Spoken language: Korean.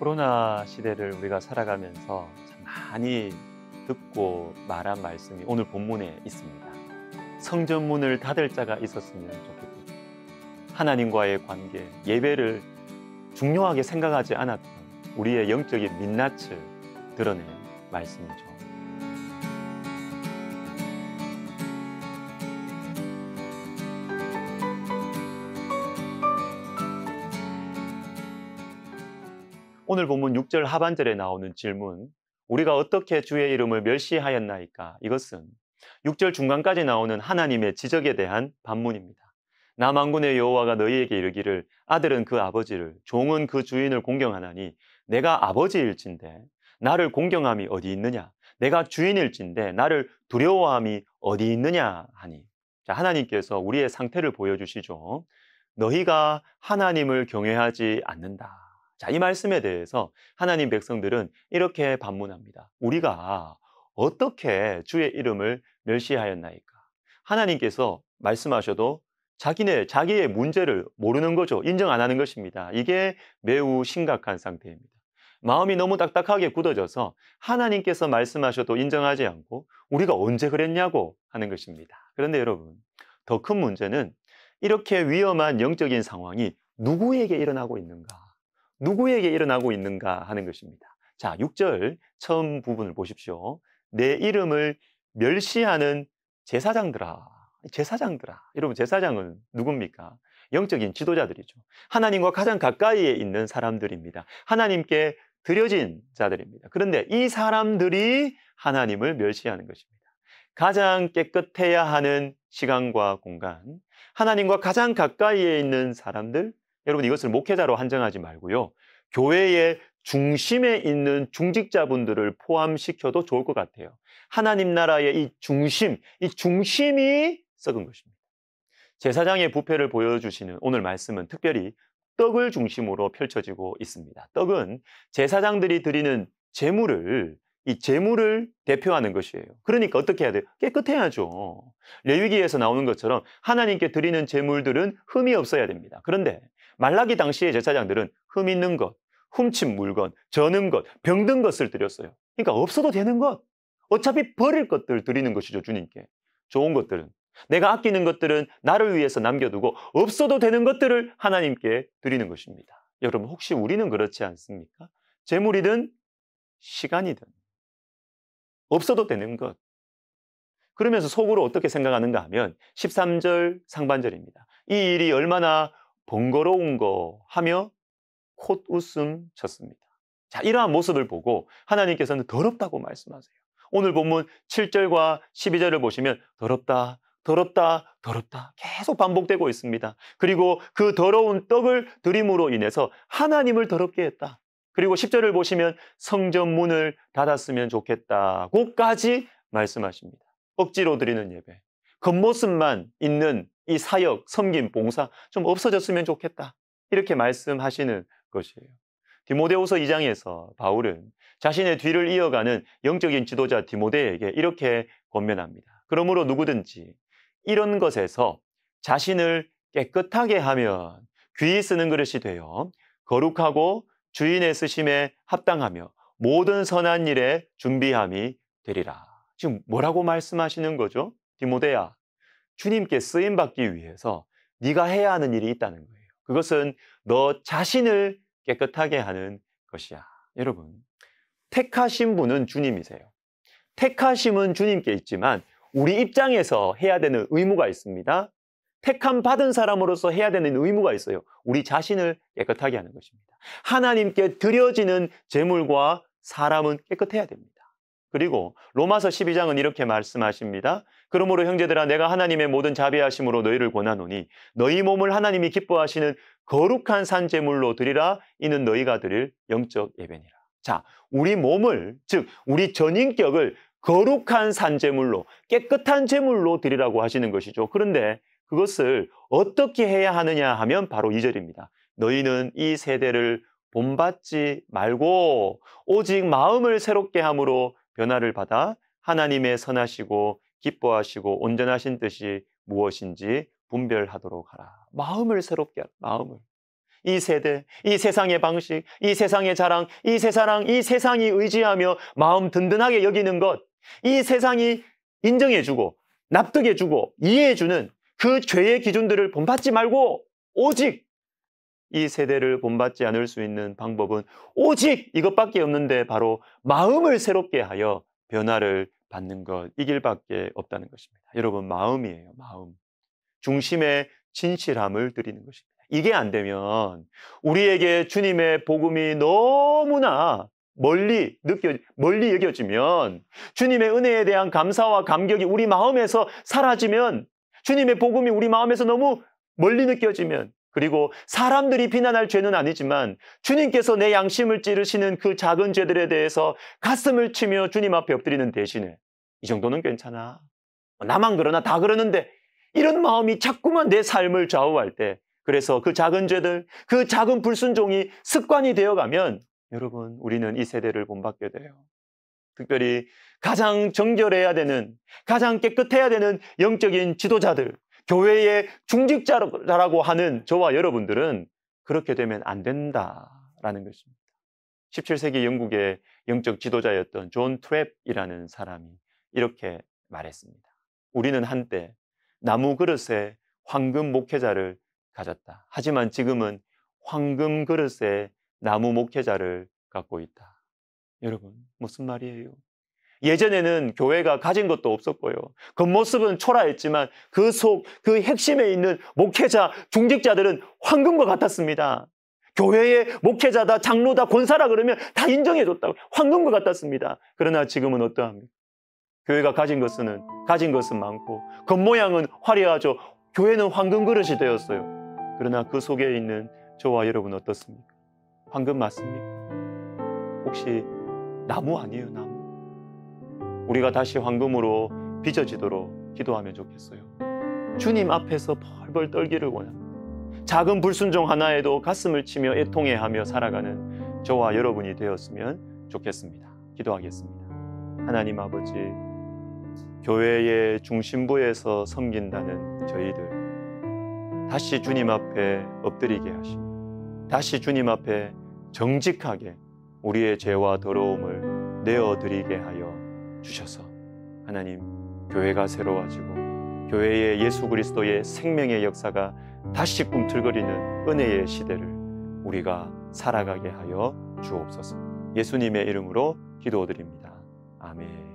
코로나 시대를 우리가 살아가면서 참 많이 듣고 말한 말씀이 오늘 본문에 있습니다. 성전문을 닫을 자가 있었으면 좋겠고, 하나님과의 관계, 예배를 중요하게 생각하지 않았던 우리의 영적인 민낯을 드러낸 말씀이죠. 오늘 본문 6절 하반절에 나오는 질문, 우리가 어떻게 주의 이름을 멸시하였나이까? 이것은 6절 중간까지 나오는 하나님의 지적에 대한 반문입니다. 나 만군의 여호와가 너희에게 이르기를 아들은 그 아버지를, 종은 그 주인을 공경하나니 내가 아버지일진데 나를 공경함이 어디 있느냐? 내가 주인일진데 나를 두려워함이 어디 있느냐? 하니, 자, 하나님께서 우리의 상태를 보여주시죠. 너희가 하나님을 경외하지 않는다. 자, 이 말씀에 대해서 하나님 백성들은 이렇게 반문합니다. 우리가 어떻게 주의 이름을 멸시하였나이까? 하나님께서 말씀하셔도 자기의 문제를 모르는 거죠. 인정 안 하는 것입니다. 이게 매우 심각한 상태입니다. 마음이 너무 딱딱하게 굳어져서 하나님께서 말씀하셔도 인정하지 않고 우리가 언제 그랬냐고 하는 것입니다. 그런데 여러분, 더 큰 문제는 이렇게 위험한 영적인 상황이 누구에게 일어나고 있는가? 누구에게 일어나고 있는가 하는 것입니다. 자, 6절 처음 부분을 보십시오. 내 이름을 멸시하는 제사장들아. 제사장들아. 여러분, 제사장은 누굽니까? 영적인 지도자들이죠. 하나님과 가장 가까이에 있는 사람들입니다. 하나님께 드려진 자들입니다. 그런데 이 사람들이 하나님을 멸시하는 것입니다. 가장 깨끗해야 하는 시간과 공간, 하나님과 가장 가까이에 있는 사람들, 여러분 이것을 목회자로 한정하지 말고요. 교회의 중심에 있는 중직자분들을 포함시켜도 좋을 것 같아요. 하나님 나라의 이 중심이 썩은 것입니다. 제사장의 부패를 보여주시는 오늘 말씀은 특별히 떡을 중심으로 펼쳐지고 있습니다. 떡은 제사장들이 드리는 이 제물을 대표하는 것이에요. 그러니까 어떻게 해야 돼요? 깨끗해야죠. 레위기에서 나오는 것처럼 하나님께 드리는 제물들은 흠이 없어야 됩니다. 그런데 말라기 당시의 제사장들은 흠 있는 것, 훔친 물건, 저는 것, 병든 것을 드렸어요. 그러니까 없어도 되는 것, 어차피 버릴 것들 드리는 것이죠, 주님께. 좋은 것들은. 내가 아끼는 것들은 나를 위해서 남겨두고 없어도 되는 것들을 하나님께 드리는 것입니다. 여러분, 혹시 우리는 그렇지 않습니까? 재물이든 시간이든 없어도 되는 것. 그러면서 속으로 어떻게 생각하는가 하면 13절 상반절입니다. 이 일이 얼마나 번거로운 거 하며 콧웃음 쳤습니다. 자, 이러한 모습을 보고 하나님께서는 더럽다고 말씀하세요. 오늘 본문 7절과 12절을 보시면 더럽다, 더럽다, 더럽다 계속 반복되고 있습니다. 그리고 그 더러운 떡을 드림으로 인해서 하나님을 더럽게 했다. 그리고 10절을 보시면 성전 문을 닫았으면 좋겠다고까지 말씀하십니다. 억지로 드리는 예배, 겉모습만 있는 이 사역, 섬김, 봉사 좀 없어졌으면 좋겠다. 이렇게 말씀하시는 것이에요. 디모데후서 2장에서 바울은 자신의 뒤를 이어가는 영적인 지도자 디모데에게 이렇게 권면합니다. 그러므로 누구든지 이런 것에서 자신을 깨끗하게 하면 귀히 쓰는 그릇이 되어 거룩하고 주인의 쓰심에 합당하며 모든 선한 일에 준비함이 되리라. 지금 뭐라고 말씀하시는 거죠? 디모데야, 주님께 쓰임받기 위해서 네가 해야 하는 일이 있다는 거예요. 그것은 너 자신을 깨끗하게 하는 것이야. 여러분, 택하신 분은 주님이세요. 택하심은 주님께 있지만 우리 입장에서 해야 되는 의무가 있습니다. 택함 받은 사람으로서 해야 되는 의무가 있어요. 우리 자신을 깨끗하게 하는 것입니다. 하나님께 드려지는 제물과 사람은 깨끗해야 됩니다. 그리고 로마서 12장은 이렇게 말씀하십니다. 그러므로 형제들아, 내가 하나님의 모든 자비하심으로 너희를 권하노니 너희 몸을 하나님이 기뻐하시는 거룩한 산 제물로 드리라. 이는 너희가 드릴 영적 예배니라. 자, 우리 몸을, 즉 우리 전인격을 거룩한 산 제물로, 깨끗한 제물로 드리라고 하시는 것이죠. 그런데 그것을 어떻게 해야 하느냐 하면 바로 2절입니다. 너희는 이 세대를 본받지 말고 오직 마음을 새롭게 함으로 변화를 받아 하나님의 선하시고 기뻐하시고 온전하신 뜻이 무엇인지 분별하도록 하라. 마음을 새롭게 하라. 마음을. 이 세대, 이 세상의 방식, 이 세상의 자랑, 이 세상이 의지하며 마음 든든하게 여기는 것, 이 세상이 인정해주고 납득해주고 이해해주는 그 죄의 기준들을 본받지 말고 오직 이 세대를 본받지 않을 수 있는 방법은 오직 이것밖에 없는데 바로 마음을 새롭게 하여 변화를 받는 것, 이 길밖에 없다는 것입니다. 여러분, 마음이에요. 마음. 중심의 진실함을 드리는 것입니다. 이게 안 되면 우리에게 주님의 복음이 너무나 멀리 여겨지면, 주님의 은혜에 대한 감사와 감격이 우리 마음에서 사라지면, 주님의 복음이 우리 마음에서 너무 멀리 느껴지면, 그리고 사람들이 비난할 죄는 아니지만 주님께서 내 양심을 찌르시는 그 작은 죄들에 대해서 가슴을 치며 주님 앞에 엎드리는 대신에 이 정도는 괜찮아, 나만 그러나 다 그러는데, 이런 마음이 자꾸만 내 삶을 좌우할 때, 그래서 그 작은 죄들, 그 작은 불순종이 습관이 되어가면 여러분, 우리는 이 세대를 본받게 돼요. 특별히 가장 정결해야 되는, 가장 깨끗해야 되는 영적인 지도자들, 교회의 중직자라고 하는 저와 여러분들은 그렇게 되면 안 된다라는 것입니다. 17세기 영국의 영적 지도자였던 존 트랩이라는 사람이 이렇게 말했습니다. 우리는 한때 나무 그릇에 황금 목회자를 가졌다. 하지만 지금은 황금 그릇에 나무 목회자를 갖고 있다. 여러분, 무슨 말이에요? 예전에는 교회가 가진 것도 없었고요. 겉모습은 초라했지만 그 핵심에 있는 목회자, 중직자들은 황금과 같았습니다. 교회의 목회자다, 장로다, 권사라 그러면 다 인정해줬다고, 황금과 같았습니다. 그러나 지금은 어떠합니까? 교회가 가진 것은 많고 겉모양은 화려하죠. 교회는 황금 그릇이 되었어요. 그러나 그 속에 있는 저와 여러분 어떻습니까? 황금 맞습니까? 혹시 나무 아니에요, 나무? 우리가 다시 황금으로 빚어지도록 기도하면 좋겠어요. 주님 앞에서 벌벌 떨기를 원합니다. 작은 불순종 하나에도 가슴을 치며 애통해하며 살아가는 저와 여러분이 되었으면 좋겠습니다. 기도하겠습니다. 하나님 아버지, 교회의 중심부에서 섬긴다는 저희들 다시 주님 앞에 엎드리게 하시고, 다시 주님 앞에 정직하게 우리의 죄와 더러움을 내어드리게 하여 주셔서 하나님, 교회가 새로워지고 교회의 예수 그리스도의 생명의 역사가 다시 꿈틀거리는 은혜의 시대를 우리가 살아가게 하여 주옵소서. 예수님의 이름으로 기도드립니다. 아멘.